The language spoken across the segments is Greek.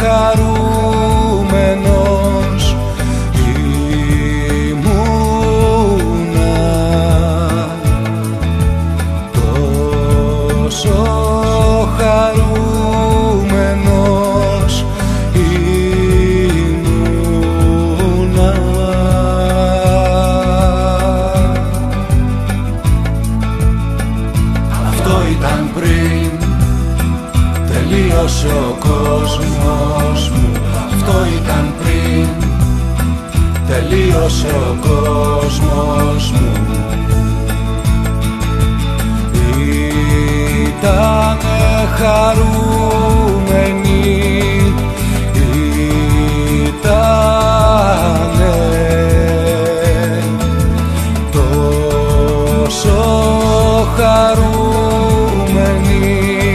χαρούμενος ήμουνα, τόσο χαρούμενος ήμουνα. Αυτό ήταν πριν τελείωσε ο κόσμος μου. Αυτό ήταν πριν τελείωσε ο κόσμος μου. Ήτανε χαρούμενοι, ήτανε τόσο χαρούμενοι.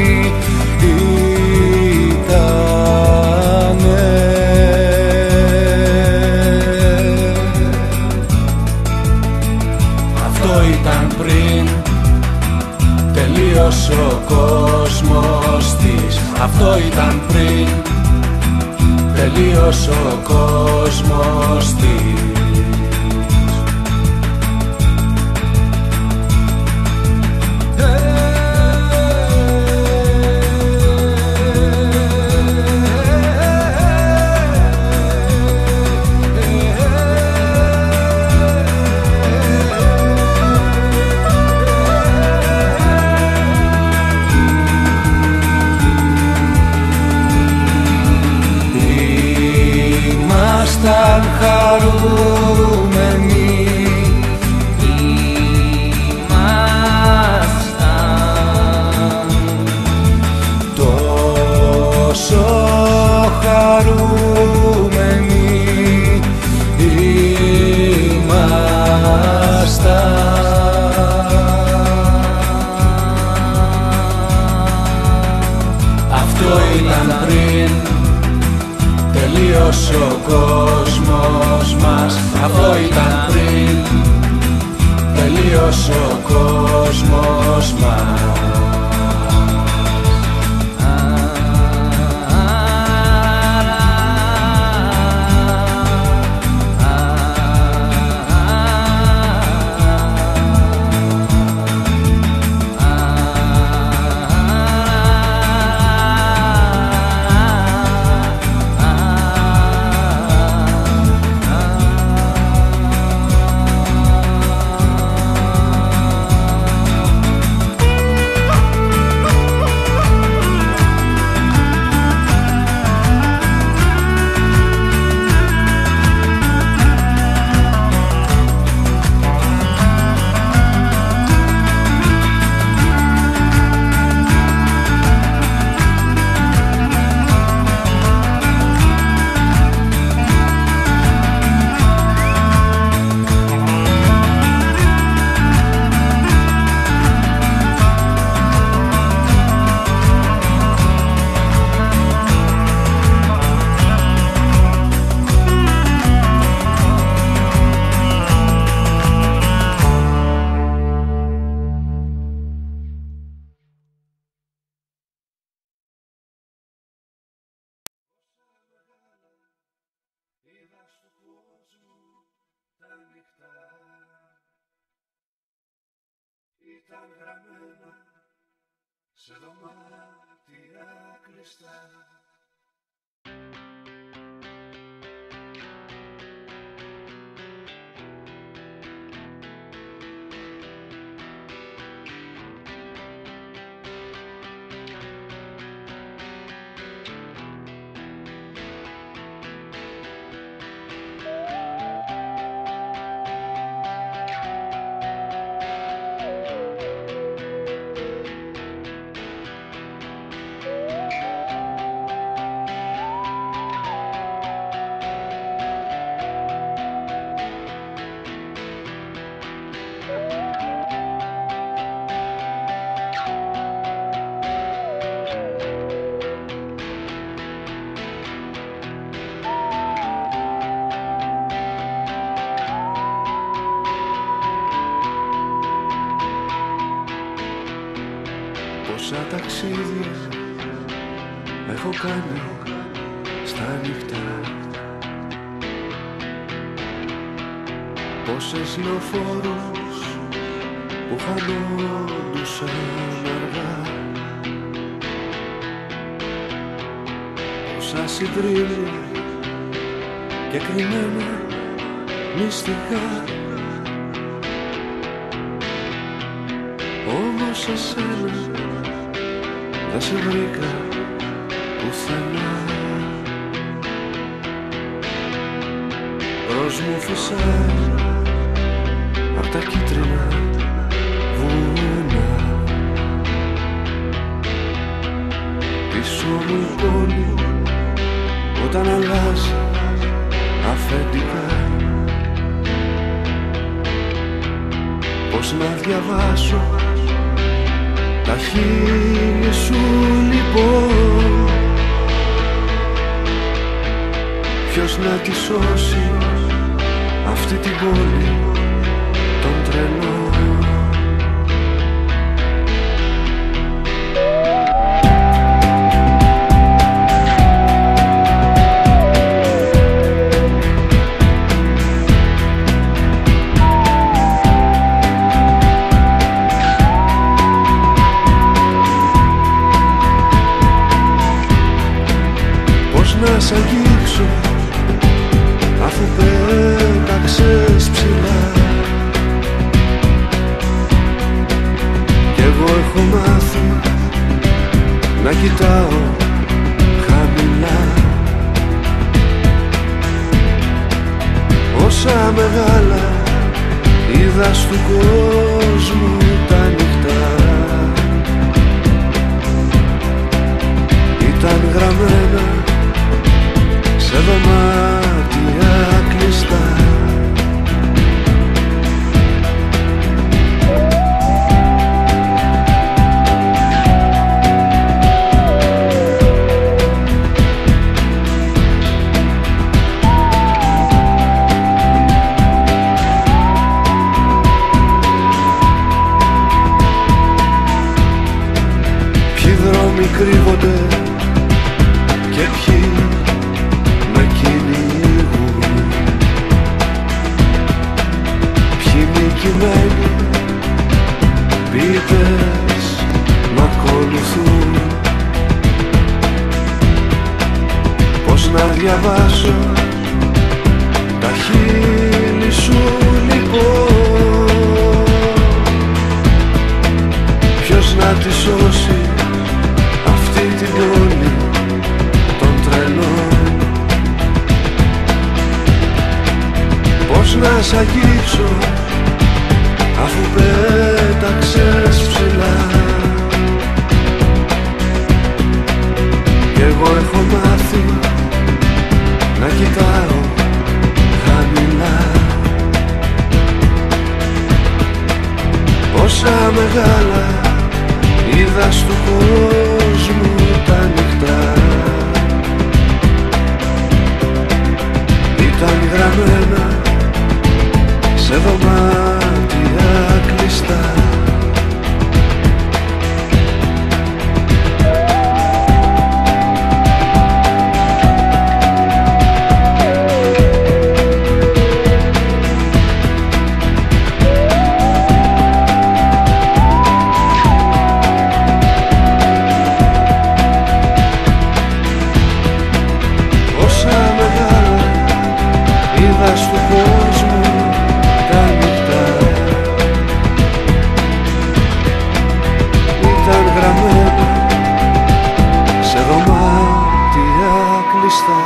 Τελείωσε ο κόσμος της. Αυτό ήταν πριν τελείωσε ο κόσμος της. Ήμασταν χαρούμενοι, ήμασταν τόσο χαρούμενοι, αυτό ήταν πριν τελείωσε ο κόσμος μας. Αυτό ήταν πριν τελείωσε ο κόσμος μας. Είδα του κόσμου τα νυχτά, ήταν γραμμένα σε δωμάτια κλειστά. Πόσα ταξίδια έχω κάνει στα νυχτά. Πόσες λεωφόρους που χανόντουσαν αργά, πόσα συντρίμμια και κρυμμένα μυστικά. Όμως εσένα δεν σε βρήκα πουθενά. Προς μου φυσάει απ' τα κίτρινα βουνά. Πίσω μου η πόλη όταν αλλάζει αφεντικά. Πώς να διαβάσω τα χείλη σου λοιπόν, ποιος να τη σώσει αυτή την πόλη των τρελών. Να σ' αγγίξω αφού πέταξες ψηλά, κι εγώ έχω μάθει να κοιτάω χαμηλά. Όσα μεγάλα είδα στου κόσμου τα νυχτά, ήταν γραμμένα σε δωμάτια κλειστά. Ποιοι δρόμοι κρύβονται και ποιοι με κυνηγούν, ποιοι νικημένοι πίτες μ' ακολουθούν. Πώς να διαβάσω τα χείλη σου λοιπόν, ποιος να τη σώσει αυτή την πόλη των τρελών. Πώς να σ' αγγίξω αφού πέταξες ψηλά, κι εγώ έχω μάθει να κοιτάω χαμηλά. Πόσα μεγάλα είδα στου κόσμου τα νυχτά, ήταν γραμμένα σε δωμάτια κλειστά. Του κόσμου τα νυχτά ήταν γραμμένα σε δωμάτια κλειστά.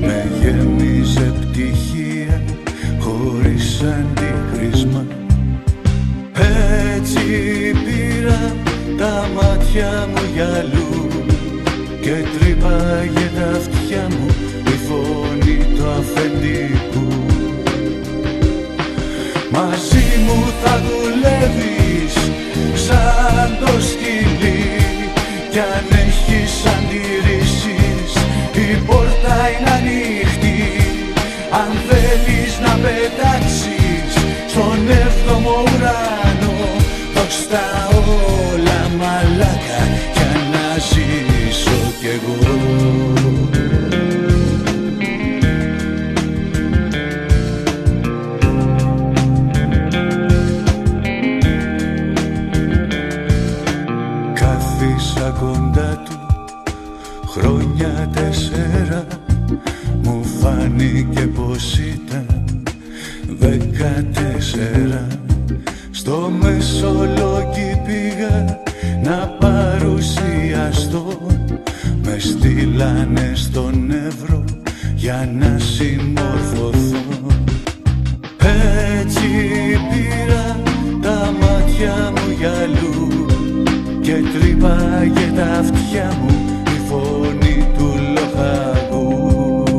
με γέμιζε πτυχία χωρίς αντικρίσμα. Έτσι πήρα τα μάτια μου για αλλού και τρύπαγε τα αυτιά μου η φωνή του αφεντικού. Μαζί μου θα δουλεύεις σαν το σκυλί κι αν έχεις αντιρρήσεις η πόρτα είναι ανοιχτή. Αν θέλεις να πετάξεις στον 7ο ουρανό, δώσ' τα όλα μαλάκα για να ζήσω κι εγώ. Κάθισα κοντά του χρόνια 4, μου φάνηκε πως ήταν 14. Στο Μεσολόγγι πήγα να παρουσιαστώ, με στείλανε στον Εύρο για να συμμορφωθώ. Έτσι πήρα τα μάτια μου για αλλού και τρύπαγε τα αυτιά μου η φωνή του λοχαγού.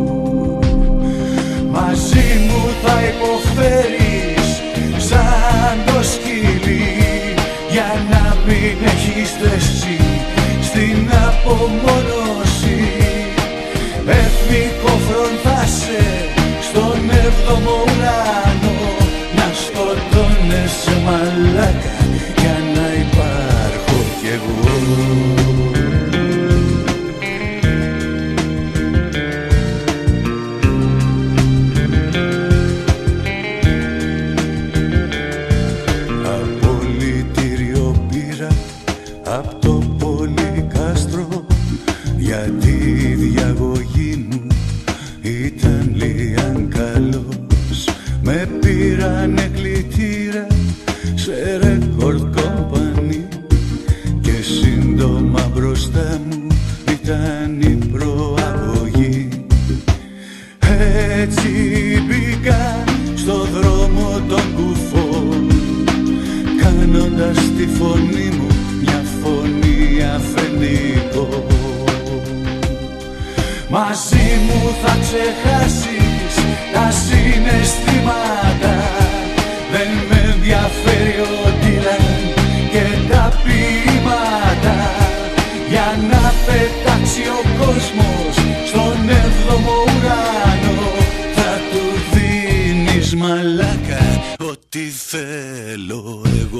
Μαζί μου θα υποφέρεις σαν το σκυλί για να μην έχεις θέση στην απομόνωση. Εθνικό φροντάσε στον 7ο ουρανό, να σκοτώνεσαι μαλάκα για να υπάρχω κι εγώ. Απ' το Πολυκάστρο, γιατί η διαγωγή μου ήταν λίγαν καλός. Με πήρανε κλητήρα σε ρεκόρντ κομπανί και σύντομα μπροστά μου ήταν η προαγωγή. Έτσι μπήκα στο δρόμο των κουφών, κάνοντας τη φωνή μου μια φωνή αφεντικό. Μαζί μου θα ξεχάσεις τα συναισθήματα, δεν με ενδιαφέρει ο Ντίλαν και τα ποίηματα. Για να πετάξει ο κόσμος στον 7ο ουρανό, θα του δίνεις μαλάκα ό,τι θέλω εγώ.